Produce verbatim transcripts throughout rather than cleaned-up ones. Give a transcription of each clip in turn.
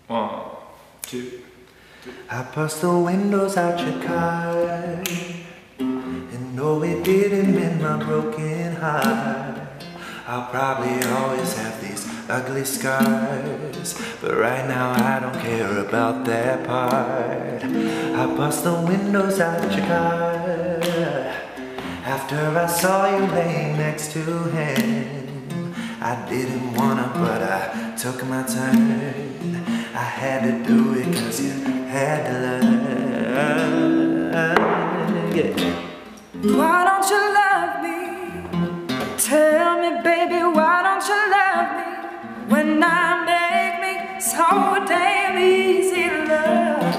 One, two, three. I bust the windows out your car, and no, it didn't mend my broken heart. I'll probably always have these ugly scars, but right now I don't care about that part. I bust the windows out your car after I saw you laying next to him. I didn't wanna, but I took my turn. I had to do it cause you had to learn. Yeah. Why don't you love me? Tell me, baby, why don't you love me? When I make me so damn easy to love.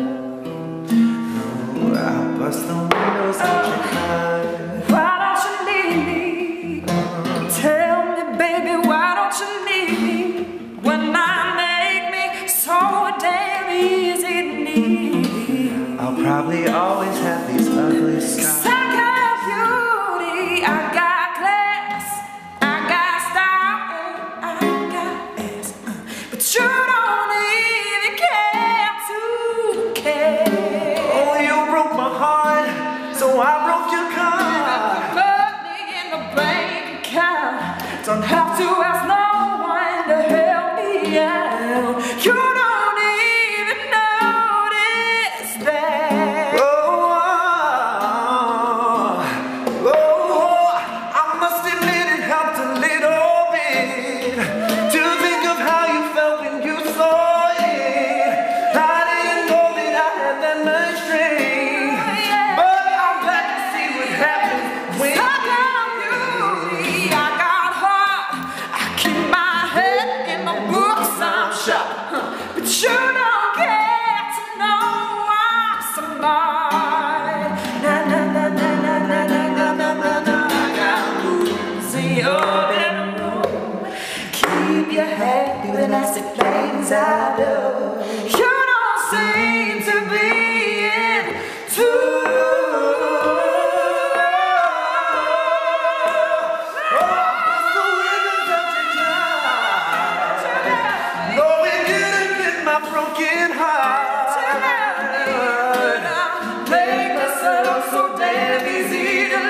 No, I bust the windows out your car. Why don't you leave me? Tell me, baby, why don't you leave me? When I make me so damn easy to need. I'll probably always have these ugly scars. I got beauty, I got class, I got style, and I got ass. But you don't even care to care. Oh, you broke my heart, so I broke your car. Money in the bank account, don't have to ask no one to help me out. You don't even notice that. Oh, oh, oh, I must admit it helped a little bit to think of how you felt when you saw it. I didn't know that I had that much strength, but I'm glad to see what happens when I got beauty, I got heart, I keep my head in my books, I'm sharp. But you don't get to know I'm somebody. Na na na na na na na na na na. I got rules in your bedroom. Keep your happy when that's the things I do. You don't seem to be into. Broken heart. Make myself so damn easy to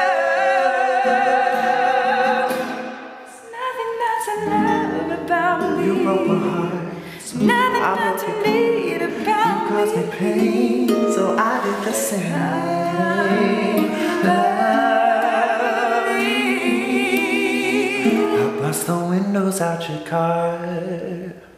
love. There's nothing not to love about me. You broke my heart. There's nothing not to need about You caused me pain, so I did the same. I bust the windows out your car.